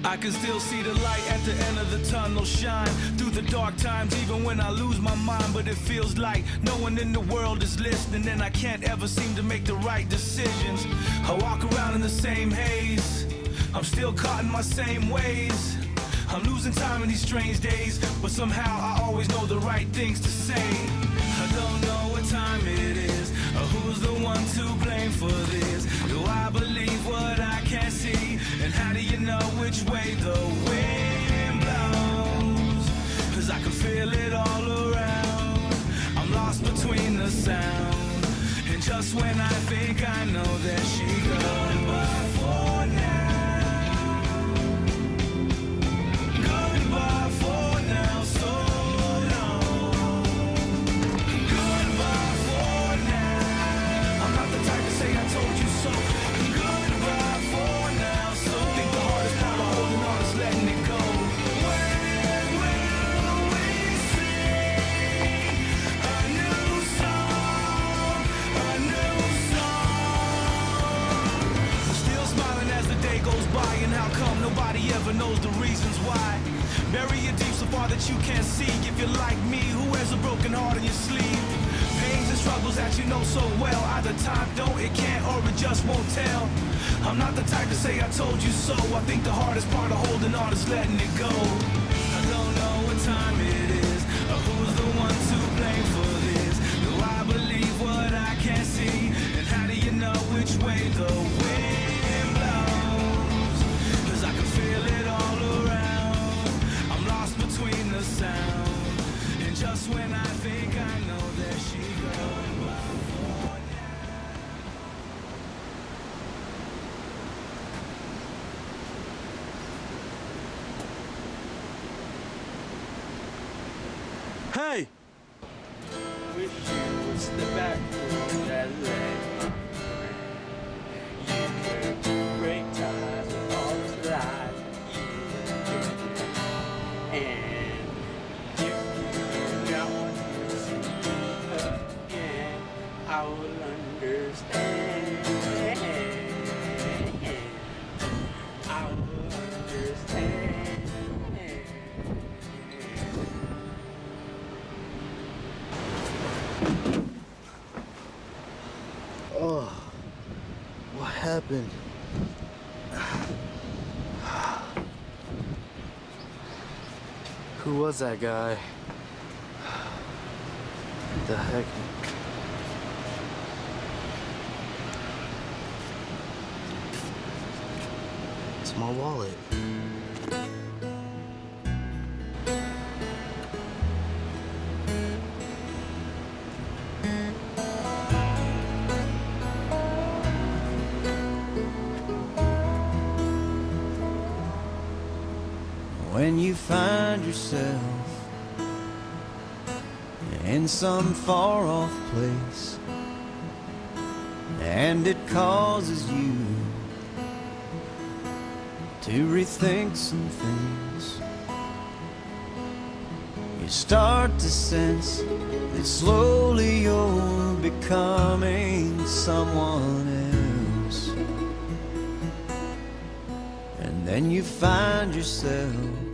I can still see the light at the end of the tunnel shine through the dark times, even when I lose my mind. But it feels like no one in the world is listening, and I can't ever seem to make the right decisions. I walk around in the same haze, I'm still caught in my same ways. I'm losing time in these strange days, but somehow I always know the right things to say. I don't know what time it is, or who's the one to blame for this. Do I believe what I can't see? And how do you know which way the wind blows? 'Cause I can feel it all around. I'm lost between the sound, and just when I think I know, there she goes. Goodbye for now. Goodbye for now, so long. Goodbye for now. I'm not the type to say I told you so. Goodbye for now, so think the hardest part of holding on is letting it go. When will we sing a new song? A new song. Still smiling as the day goes by, and how come nobody ever knows the reasons why? Bury it deep so far that you can't see. If you're like me, who wears a broken heart on your sleeve? Pains and struggles that you know so well. Either time don't, it can't, or it just won't tell. I'm not the type to say I told you so. I think the hardest part of holding on is letting it go. I don't know what time it is, or who's the one to blame for this. Do I believe what I can't see? And how do you know which way the wind blows? 'Cause I can feel it all around. I'm lost between the sound, and just when I think I know, there she goes. Hey! Wish you would step back from that land. You could break ties with all the lies and if you not want to see me again, I will understand. I will understand. Oh, what happened? Who was that guy? What the heck? It's my wallet. When you find yourself in some far-off place and it causes you to rethink some things, you start to sense that slowly you're becoming someone else. And then you find yourself